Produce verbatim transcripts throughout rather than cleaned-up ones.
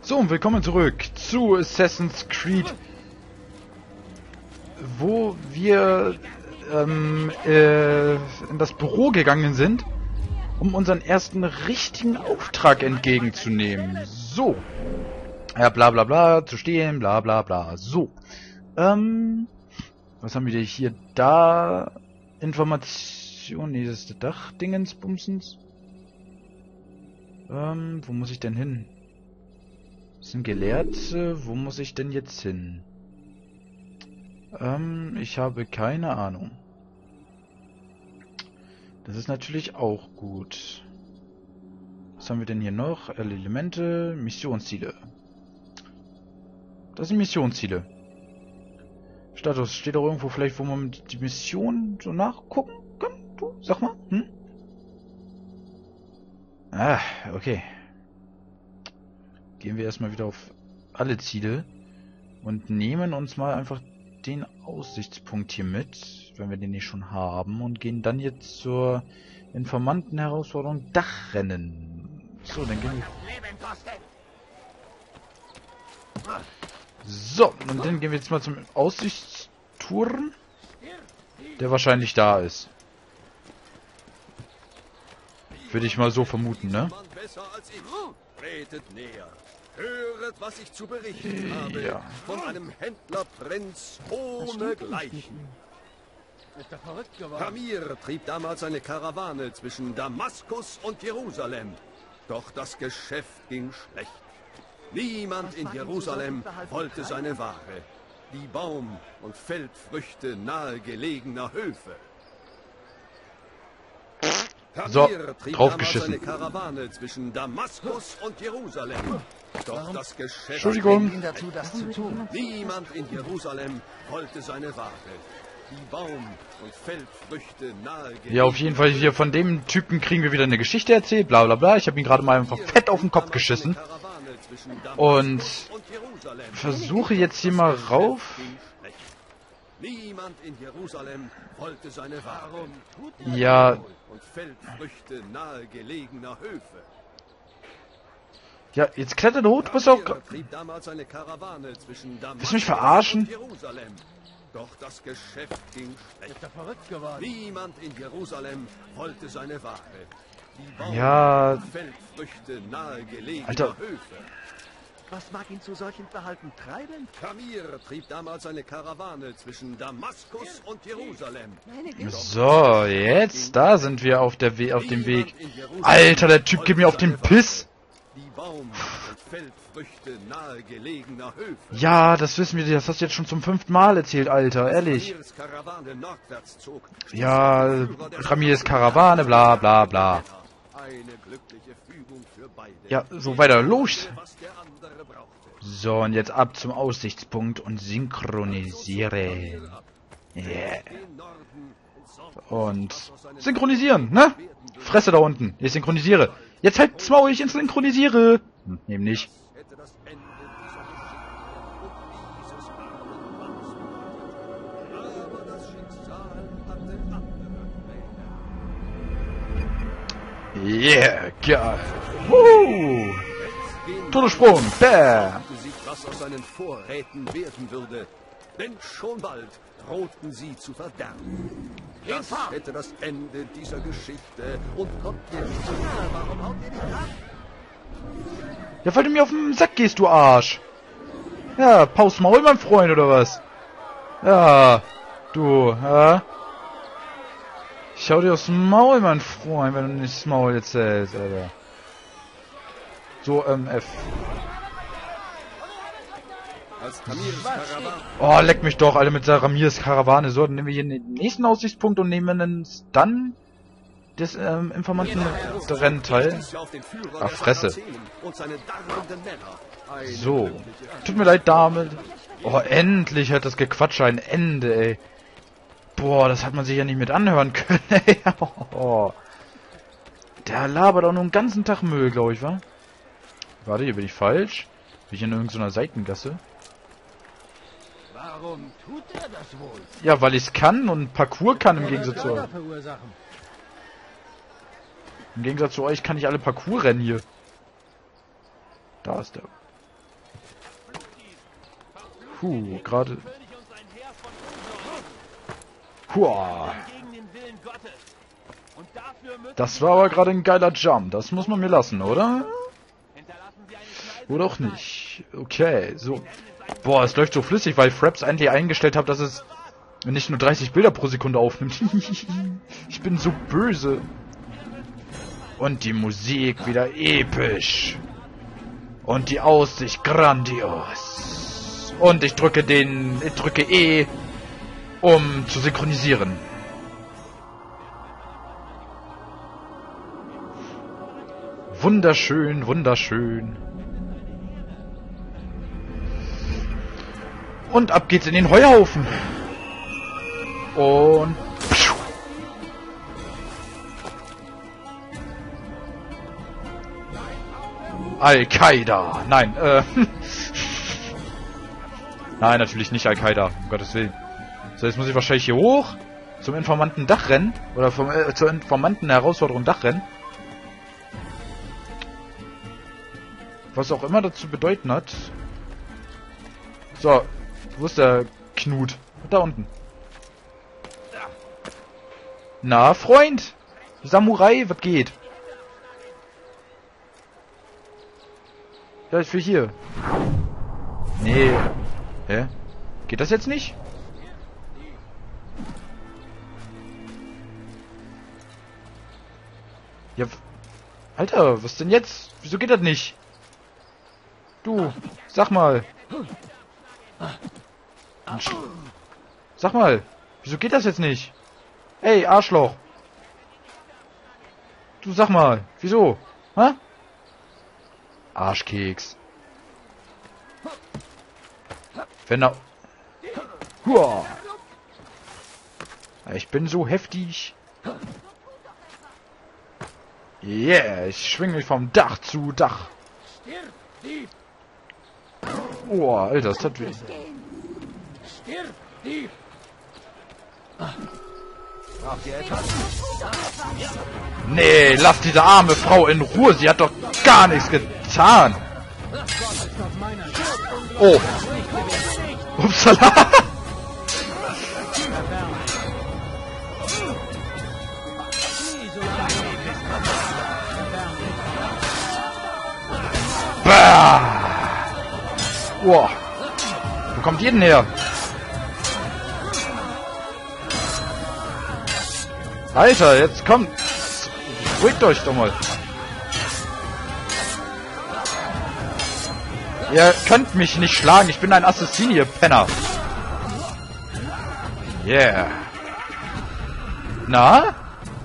So, und willkommen zurück zu Assassin's Creed, wo wir ähm, äh, in das Büro gegangen sind, um unseren ersten richtigen Auftrag entgegenzunehmen. So. Ja, bla bla bla, zu stehen, bla bla bla. So. Ähm, was haben wir denn hier? Da Information, nee, das ist der Dachdingensbumsens. Ähm, wo muss ich denn hin? Das sind Gelehrte. Wo muss ich denn jetzt hin? Ähm, ich habe keine Ahnung. Das ist natürlich auch gut. Was haben wir denn hier noch? Elemente, Missionsziele. Das sind Missionsziele. Status, steht auch irgendwo vielleicht, wo man die Mission so nachgucken kann? Du, sag mal. Hm? Ah, okay. Gehen wir erstmal wieder auf alle Ziele und nehmen uns mal einfach den Aussichtspunkt hier mit, wenn wir den nicht schon haben, und gehen dann jetzt zur Informanten-Herausforderung Dachrennen. So, dann gehen wir... So, und dann gehen wir jetzt mal zum Aussichtsturm, der wahrscheinlich da ist. Würde ich mal so vermuten, ne? Tretet näher. Höret, was ich zu berichten Ja. habe von einem Händlerprinz ohne Gleichen. Kamir trieb damals eine Karawane zwischen Damaskus und Jerusalem. Doch das Geschäft ging schlecht. Niemand in Jerusalem wollte seine Ware. Die Baum- und Feldfrüchte nahe-gelegener Höfe. So, Kamir trieb draufgeschissen. damals eine Karawane zwischen Damaskus und Jerusalem. Doch das Geschäft Entschuldigung. ging dazu, das zu tun. Niemand in Jerusalem wollte seine Ware. Die Baum- und Feldfrüchte nahe. Ja, auf jeden Fall hier von dem Typen kriegen wir wieder eine Geschichte erzählt, bla bla bla. Ich habe ihn gerade mal einfach fett auf den Kopf geschissen. Und versuche jetzt hier mal rauf. Niemand in Jerusalem wollte seine Ware. Ja. Und Feldfrüchte nahe gelegener Höfe. Ja, jetzt klettert hoch, du bist auch... Trieb damals eine Karawane zwischen Damaskus Willst du mich verarschen? und Jerusalem. Doch das Geschäft ging schlecht. Niemand in Jerusalem wollte seine Ware. Die Baum- Ja. und Feldfrüchte nahe gelegener Alter. Höfe. Was mag ihn zu solchem Verhalten treiben? Kamir trieb damals eine Karawane zwischen Damaskus und Jerusalem. So, jetzt, da sind wir auf, der We auf dem Weg. Alter, der Typ geht mir auf den Piss. Die Baum- und Feldfrüchte nahe gelegener Höfe. Ja, das wissen wir, das hast du jetzt schon zum fünften Mal erzählt, Alter, ehrlich. Kamirs Karawane nordwärts zog, Ja, Ramirs Karawane, bla bla bla. eine glückliche Fügung für beide. Ja, so weiter, los. Was der andere brauchte. So, und jetzt ab zum Aussichtspunkt und synchronisieren. Yeah. Den Norden und Sonst Und synchronisieren, ne? Fresse da unten, ich synchronisiere. Jetzt halt's Maul, ich synchronisiere. Hm, eben nicht. hätte das Ende dieser Geschichte und dieses armen Mannes gebracht. Aber das Schicksal hatte andere Pläne. Yeah, geil. Woo! Todessprung, bam. Fragte sich, was aus seinen Vorräten werden würde. Denn schon bald drohten sie zu verderben. Das hätte das Ende dieser Geschichte. Und kommt ihr nicht zu nahe? Warum haut ihr nicht ab? Ja, weil du mir auf den Sack gehst, du Arsch. Ja, Paus Maul, mein Freund, oder was? Ja, du, ja. Ich hau dir aufs Maul, mein Freund, wenn du nicht das Maul jetzt hältst, Alter. So, ähm, F. Als Kamirs Karawane Oh, leck mich doch, alle mit Ramirs Karawane. So, dann nehmen wir hier den nächsten Aussichtspunkt und nehmen uns dann das, ähm, Informanten-Rennteil. auf den Führer Ach, der Fresse. Sarazenen und seine darrenden Männer. Eine So. glückliche Tut mir leid, Dame. Oh, endlich hat das Gequatsche ein Ende, ey. Boah, das hat man sich ja nicht mit anhören können, ey. Oh. Der labert auch nur einen ganzen Tag Müll, glaube ich, wa? Warte, hier bin ich falsch. Bin ich in irgendeiner Seitengasse? Warum tut er das wohl? Ja, weil ich es kann und Parcours kann im Gegensatz zu euch. verursachen. Im Gegensatz zu euch kann ich alle Parcours rennen hier. Da ist der. Puh, gerade... Hua. Das war aber gerade ein geiler Jump. Das muss man mir lassen, oder? Oder auch nicht. Okay, so. Boah, es läuft so flüssig, weil Fraps endlich eingestellt habe, dass es nicht nur dreißig Bilder pro Sekunde aufnimmt. Ich bin so böse. Und die Musik wieder episch. Und die Aussicht grandios. Und ich drücke den... Ich drücke E, um zu synchronisieren. Wunderschön, wunderschön. Und ab geht's in den Heuhaufen. Und... Al-Qaida. Nein, äh... Nein, natürlich nicht Al-Qaida, um Gottes Willen. So, jetzt muss ich wahrscheinlich hier hoch zum Informanten Dachrennen. Oder vom, äh, zur Informanten Herausforderung Dachrennen. Was auch immer das zu bedeuten hat. So, wo ist der Knut? Da unten. Na, Freund! Samurai, was geht? Ja, ich will hier. Nee. Hä? Geht das jetzt nicht? Ja, Alter, was denn jetzt? Wieso geht das nicht? Du, sag mal. Sag mal, wieso geht das jetzt nicht? Ey, Arschloch. Du, sag mal, wieso? Hä? Arschkeks. Wenn er... Huah. Ich bin so heftig. Yeah, ich schwinge mich vom Dach zu Dach. Oh, Alter, das tat weh. Nee, lass diese arme Frau in Ruhe. Sie hat doch gar nichts getan. Oh. Upsala. Bah. Wow. Wo kommt ihr denn her? Alter, jetzt kommt. Ruhigt euch doch mal. Ihr könnt mich nicht schlagen. Ich bin ein Assassin, ihr Penner. Yeah. Na?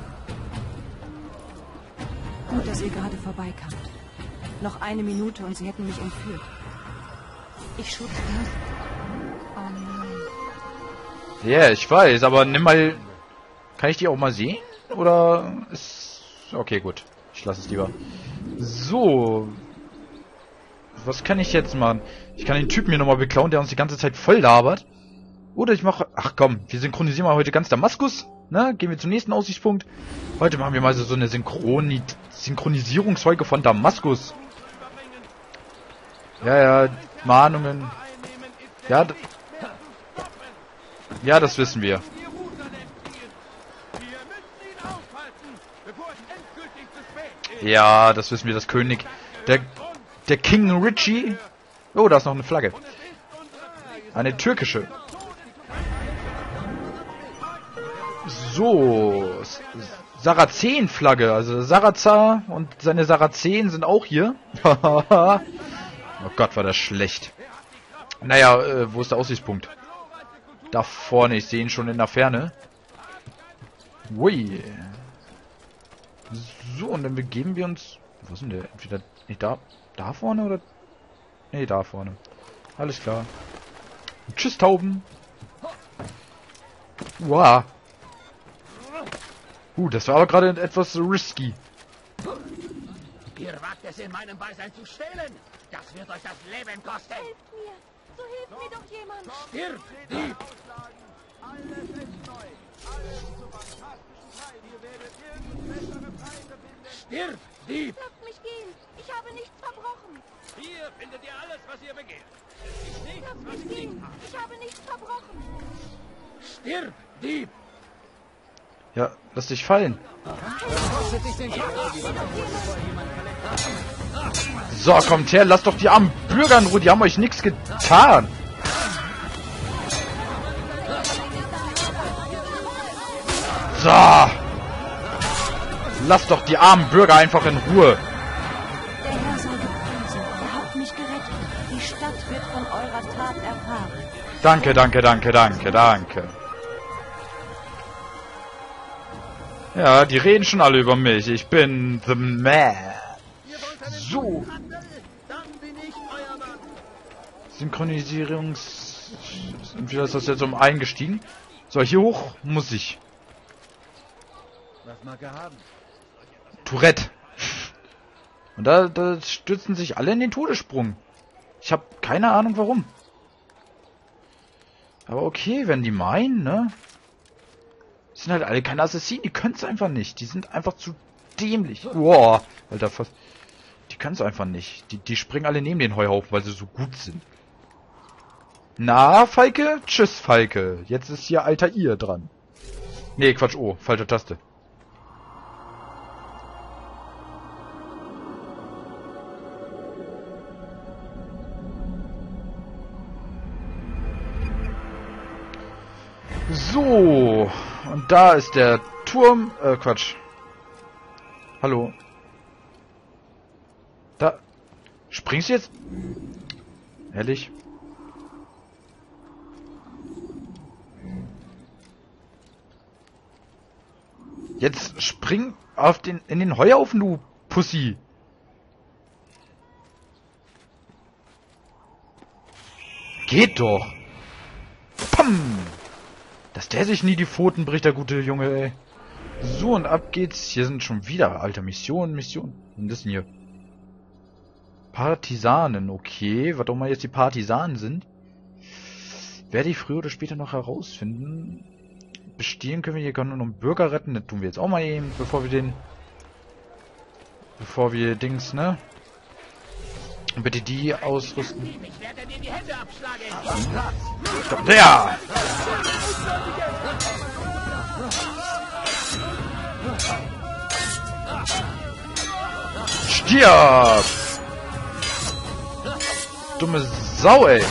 Gut, dass ihr gerade vorbeikamt. Noch eine Minute und sie hätten mich entführt. Ich schub's nicht. Oh nein. Ja, yeah, ich weiß, aber nimm mal... Kann ich die auch mal sehen? Oder ist... Okay, gut. Ich lasse es lieber. So. Was kann ich jetzt machen? Ich kann den Typen hier nochmal beklauen, der uns die ganze Zeit voll labert. Oder ich mache... Ach komm, wir synchronisieren mal heute ganz Damaskus. Ne? Gehen wir zum nächsten Aussichtspunkt. Heute machen wir mal so, so eine Synchroni Synchronisierungsfolge von Damaskus. Ja, ja, Mahnungen. Ja, ja, das wissen wir. Ja, das wissen wir, das König. Der, der King Richie. Oh, da ist noch eine Flagge. Eine türkische. So. Sarazen-Flagge. Also Sarazar und seine Sarazen sind auch hier. Oh Gott, war das schlecht. Naja, äh, wo ist der Aussichtspunkt? Da vorne, ich sehe ihn schon in der Ferne. Ui. So, und dann begeben wir uns... Wo ist denn der? Entweder nicht da, da vorne oder... Nee, da vorne. Alles klar. Tschüss, Tauben. Wow. Uh, das war aber gerade etwas risky. Ihr wagt es in meinem Beisein zu stehlen. Das wird euch das Leben kosten. Helft mir. So hilft mir doch jemand. Stirb, Dieb. Stirb, Dieb! Lasst mich gehen. Ich habe nichts verbrochen. Hier findet ihr alles, was ihr begehrt. Nichts, Lasst was mich ich nicht gehen. habe. Ich habe nichts verbrochen. Stirb, Dieb! Ja, lass dich fallen. So, kommt her, lasst doch die armen Bürger in Ruhe, die haben euch nichts getan. So. Lasst doch die armen Bürger einfach in Ruhe. Der Herr sei gepriesen. Er hat mich gerettet. Die Stadt wird von eurer Tat erfahren. Danke, danke, danke, danke, danke. Ja, die reden schon alle über mich. Ich bin the man. So. Dann bin ich euer Mann. Synchronisierungs... Wie ist das jetzt um eingestiegen? So, hier hoch muss ich. Was mag er haben? Tourette. Und da, da stürzen sich alle in den Todessprung. Ich habe keine Ahnung warum. Aber okay, wenn die meinen, ne? Die sind halt alle keine Assassinen, die können es einfach nicht. Die sind einfach zu dämlich. Boah, Alter, fast. Die können es einfach nicht. Die, die springen alle neben den Heuhaufen, weil sie so gut sind. Na, Falke? Tschüss, Falke. Jetzt ist hier Alter ihr dran. Nee, Quatsch, oh, falsche Taste. So, und da ist der Turm, äh, Quatsch. Hallo. Da. Springst du jetzt? Ehrlich? Jetzt spring auf den, in den Heuhaufen, du Pussy. Geht doch. Pam. Dass der sich nie die Pfoten bricht, der gute Junge, ey. So, und ab geht's. Hier sind schon wieder, alter, Missionen, Missionen. Was ist denn hier? Partisanen, okay. Was auch mal jetzt die Partisanen sind. Werde ich früher oder später noch herausfinden. Bestehen können wir hier können wir noch einen Bürger retten. Das tun wir jetzt auch mal eben, bevor wir den... Bevor wir Dings, ne? Und bitte die ausrüsten. Ich werde dir die Hände abschlagen. Der! Stirb! Dumme Sau, ey!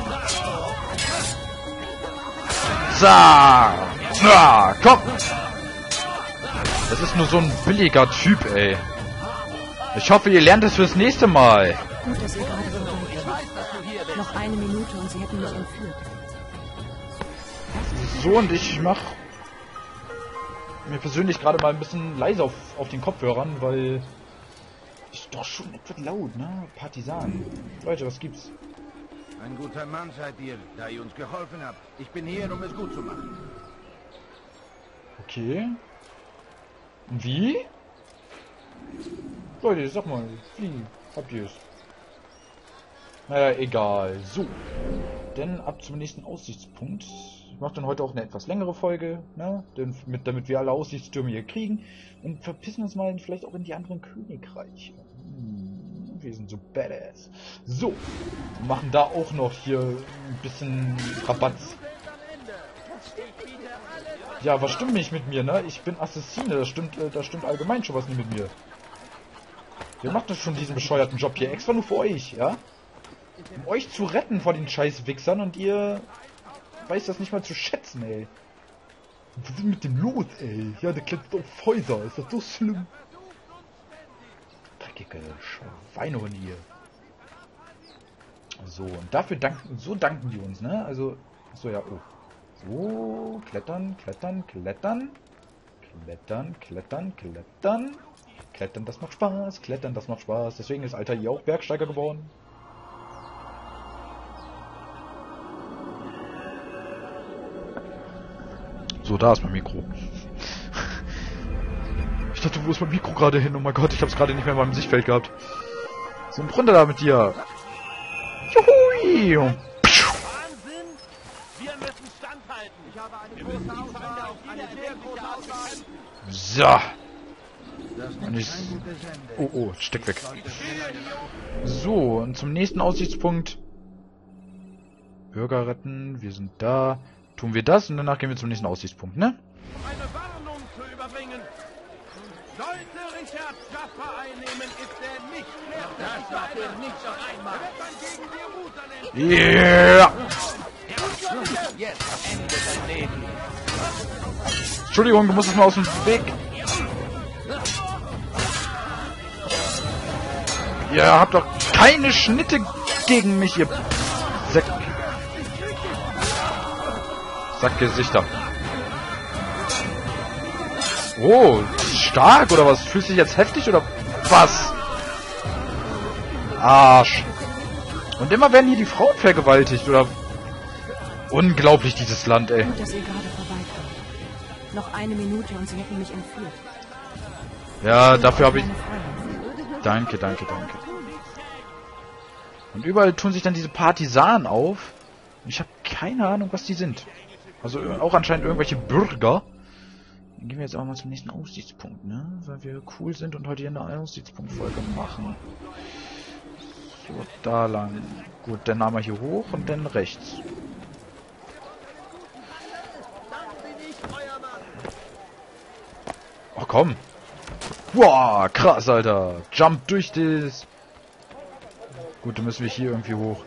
Zack! Ah, komm! Das ist nur so ein billiger Typ, ey. Ich hoffe, ihr lernt es fürs nächste Mal. Gut, dass ihr gerade vorbeikommt. Noch eine Minute und sie hätten mich entführt. So, und ich mach mir persönlich gerade mal ein bisschen leise auf, auf den Kopfhörern, weil ist doch schon etwas laut, ne? Partisanen. Leute, was gibt's? Ein guter Mann seid ihr, da ihr uns geholfen habt. Ich bin hier, um es gut zu machen. Okay. Wie? Leute, sag mal, wie habt ihr es? Naja, egal. So. Denn ab zum nächsten Aussichtspunkt. Ich mache dann heute auch eine etwas längere Folge, ne? Denn mit, damit wir alle Aussichtstürme hier kriegen. Und verpissen uns mal vielleicht auch in die anderen Königreiche. Hm, wir sind so badass. So. Machen da auch noch hier ein bisschen Rabatz. Ja, was stimmt nicht mit mir, ne? Ich bin Assassine, das stimmt, äh, das stimmt allgemein schon was nicht mit mir. Wer macht das schon, diesen bescheuerten Job hier? Extra nur für euch, ja? Um euch zu retten vor den scheiß Wichsern und ihr weiß das nicht mal zu schätzen, ey. Was ist denn mit dem los, ey? Ja, der klettert auf Häuser. Ist das so schlimm? Dreckige Schweinehunde hier. So, und dafür danken, so danken die uns, ne? Also, so ja, oh. So, klettern, klettern, klettern. Klettern, klettern, klettern. Klettern, das macht Spaß. Klettern, das macht Spaß. Deswegen ist Alter hier auch Bergsteiger geworden. So, da ist mein Mikro. Ich dachte, wo ist mein Mikro gerade hin? Oh mein Gott, ich habe es gerade nicht mehr in meinem Sichtfeld gehabt. So, und runter da mit dir. Juhui! Wahnsinn! Wir müssen standhalten. So. Und ich... Oh, oh, steck weg. So, und zum nächsten Aussichtspunkt. Bürger retten, wir sind da. Tun wir das und danach gehen wir zum nächsten Aussichtspunkt, ne? Eine Warnung zu überbringen. Sollte Richard Jaffa einnehmen, ist er nicht mehr... Das macht er nicht noch einmal. Wird man gegen Jerusalem... Yeah! Jetzt endet sein Leben. Entschuldigung, du musst es mal aus dem Weg. Ihr habt doch keine Schnitte gegen mich, ihr Sack... Sackgesichter. Oh, stark oder was? Fühlst du dich jetzt heftig oder was? Arsch. Und immer werden hier die Frauen vergewaltigt oder... Unglaublich, dieses Land, ey. Gut, dass ihr gerade vorbeikamt. Noch eine Minute und sie hätten mich entführt. Ja, dafür habe ich... Danke, danke, danke. Und überall tun sich dann diese Partisanen auf. Und ich habe keine Ahnung, was die sind. Also auch anscheinend irgendwelche Bürger. Dann gehen wir jetzt auch mal zum nächsten Aussichtspunkt, ne? Weil wir cool sind und heute hier eine Aussichtspunktfolge machen. So, da lang. Gut, dann nahmen wir hier hoch und dann rechts. Oh, komm. Boah, krass, Alter. Jump durch das. Gut, dann müssen wir hier irgendwie hoch.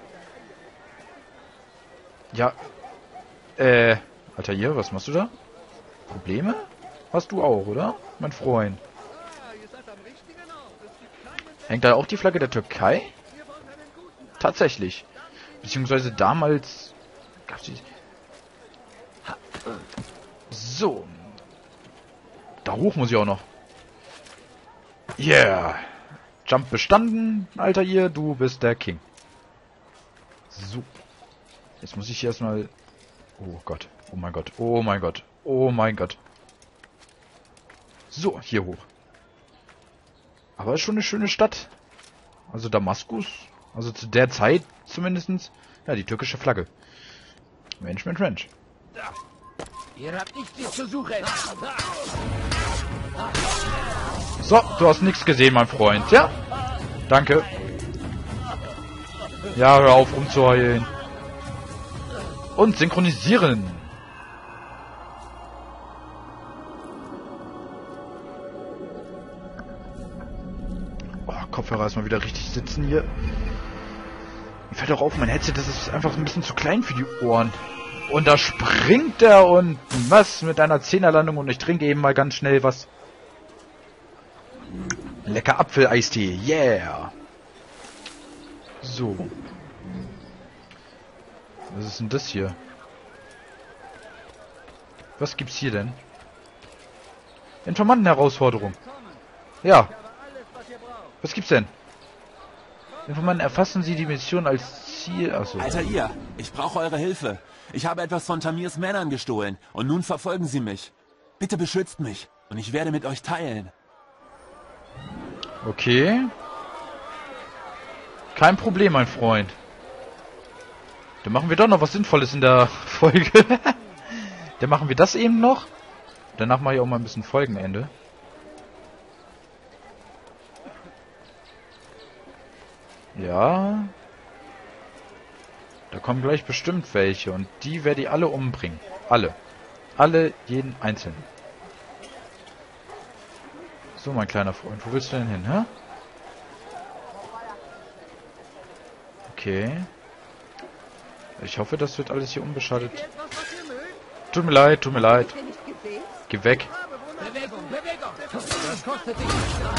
Ja. Äh, Alter, hier, was machst du da? Probleme? Hast du auch, oder? Mein Freund. Hängt da auch die Flagge der Türkei? Tatsächlich. Beziehungsweise damals gab's die... So. Da hoch muss ich auch noch. Yeah. Jump bestanden, Alter, ihr. Du bist der King. So. Jetzt muss ich hier erstmal... Oh Gott. Oh mein Gott. Oh mein Gott. Oh mein Gott. So, hier hoch. Aber ist schon eine schöne Stadt. Also Damaskus. Also zu der Zeit zumindestens. Ja, die türkische Flagge. Mensch, Mensch, Mensch. Ihr habt nichts hier zu suchen. So, du hast nichts gesehen, mein Freund. Ja? Danke. Ja, hör auf rumzuheulen. Und synchronisieren. Oh, Kopfhörer erstmal wieder richtig sitzen hier. Mir fällt auch auf, mein Headset, das ist einfach ein bisschen zu klein für die Ohren. Und da springt er und was mit einer Zehnerlandung und ich trinke eben mal ganz schnell was. Lecker Apfel-Eistee, yeah. So. Was ist denn das hier? Was gibt's hier denn? Informanten-Herausforderung. Ja. Was gibt's denn? Informanten, erfassen Sie die Mission als Ziel... Achso. Alter, ihr! Ich brauche eure Hilfe. Ich habe etwas von Tamirs Männern gestohlen und nun verfolgen sie mich. Bitte beschützt mich und ich werde mit euch teilen. Okay. Kein Problem, mein Freund. Dann machen wir doch noch was Sinnvolles in der Folge. Dann machen wir das eben noch. Danach mache ich auch mal ein bisschen Folgenende. Ja. Da kommen gleich bestimmt welche. Und die werde ich alle umbringen. Alle. Alle, jeden einzelnen. So, mein kleiner Freund. Wo willst du denn hin, hä? Okay. Ich hoffe, das wird alles hier unbeschadet. Tut mir leid, tut mir leid. Geh weg. Bewegung, Bewegung. Das kostet dich.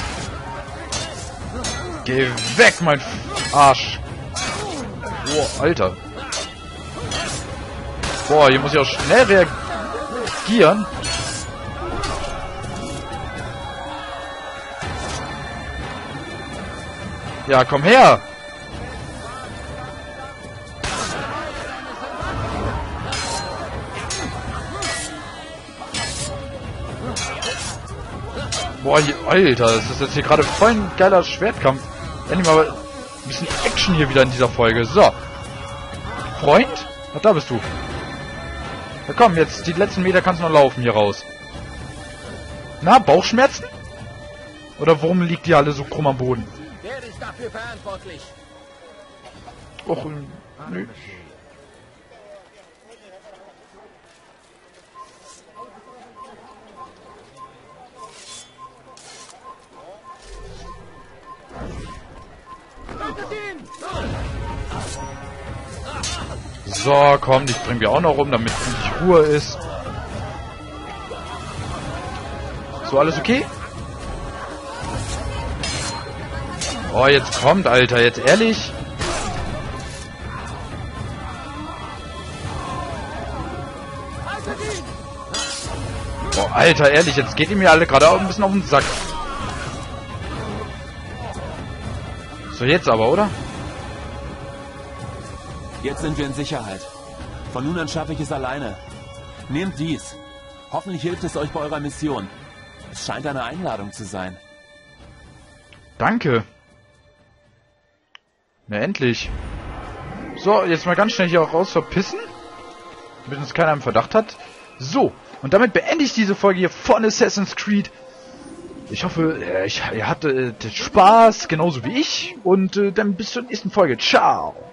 Geh weg, mein Arsch. Boah, Alter. Boah, hier muss ich auch schnell reagieren. Ja, komm her. Boah, hier, Alter, das ist jetzt hier gerade voll ein geiler Schwertkampf. Endlich mal ein bisschen Action hier wieder in dieser Folge. So. Freund? Ach, da bist du. Na komm, jetzt die letzten Meter kannst du noch laufen hier raus. Na, Bauchschmerzen? Oder warum liegt die alle so krumm am Boden? Wer ist dafür verantwortlich? Och, nö. So, komm, dich bringen wir auch noch rum, damit endlich Ruhe ist. So, alles okay? Oh, jetzt kommt, Alter, jetzt ehrlich? Oh, Alter, ehrlich, jetzt geht ihr mir alle gerade auch ein bisschen auf den Sack. So, jetzt aber, oder? Jetzt sind wir in Sicherheit. Von nun an schaffe ich es alleine. Nehmt dies. Hoffentlich hilft es euch bei eurer Mission. Es scheint eine Einladung zu sein. Danke. Na, endlich. So, jetzt mal ganz schnell hier auch raus verpissen. Damit uns keiner im Verdacht hat. So, und damit beende ich diese Folge hier von Assassin's Creed. Ich hoffe, äh, ich, ihr hattet Spaß, genauso wie ich. Und äh, dann bis zur nächsten Folge. Ciao.